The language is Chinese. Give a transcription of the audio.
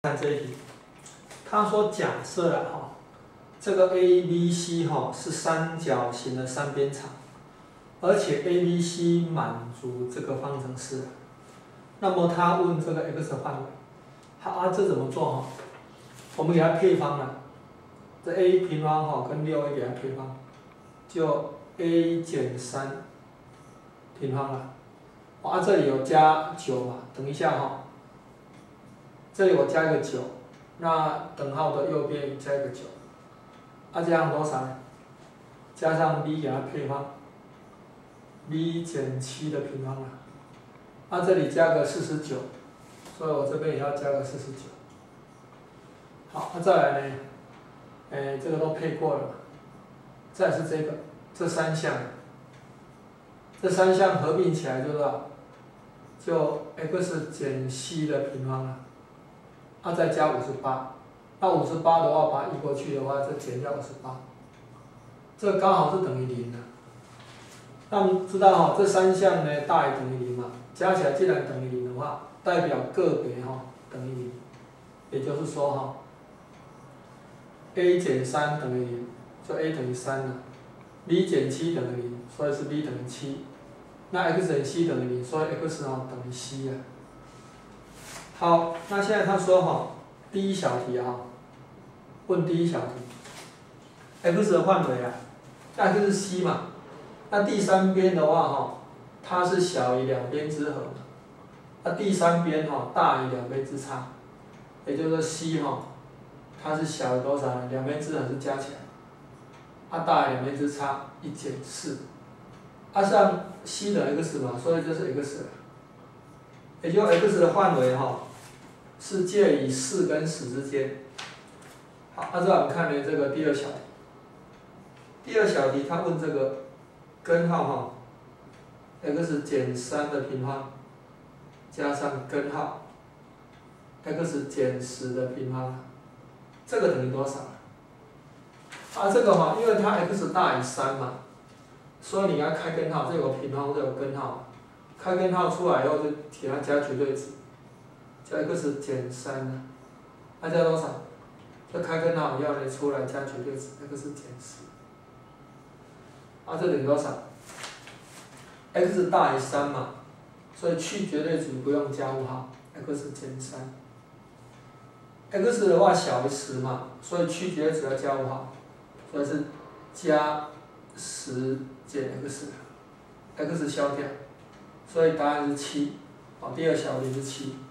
看这一题，他说假设了哈，这个 ABC 哈是三角形的三边长，而且 ABC 满足这个方程式，那么他问这个 x 范围，好这怎么做哈？我们给它配方了，这 a 平方哈跟6a 给它配方，就 a 减3平方了，这里有加9嘛，等一下哈。 这里我加一个9，那等号的右边加一个9，这样多少呢？加上 b 给它配方 ，b 减7的平方了。这里加个49，所以我这边也要加个49。好，再来呢，这个都配过了，再来是这个，这三项，这三项合并起来就多少？就 x 减 c 的平方了。 再加58，那58的话，把它移过去的话，这减掉58，这刚好是等于0的。那我们知道哈，这三项呢大于等于0嘛，加起来既然等于0的话，代表个别等于0，也就是说哈 ，a 减3等于0，就 a 等于3了 ；b 减7等于0，所以是 b 等于7。那 x 减 c 等于0，所以 x 等于 c 啊。 好，那现在他说第一小题问第一小题 ，x 的范围x 是 c 嘛，那第三边的话它是小于两边之和，那第三边大于两边之差，也就是说 c 它是小于多少呢？两边之和是加起来，大于两边之差1减4，像 c 等于 x 嘛，所以这是 x， 也就 x 的范围是介于4跟10之间。好，这我们看呢这个第二小题。第二小题他问这个根号x 减3的平方加上根号 x 减10的平方，这个等于多少？这个因为它 x 大于3嘛，所以你要开根号，这有个平方，这有根号，开根号出来以后就给它加绝对值。 叫 x 减3呢，加多少？这开根号要出来加绝对值 x 减10，这等于多少 ？x 大于3嘛，所以去绝对值不用加符号 x 减3。x 的话小于10嘛，所以去绝对值要加符号，所以是加10减 x，x 消掉，所以答案是7。第二小题是7。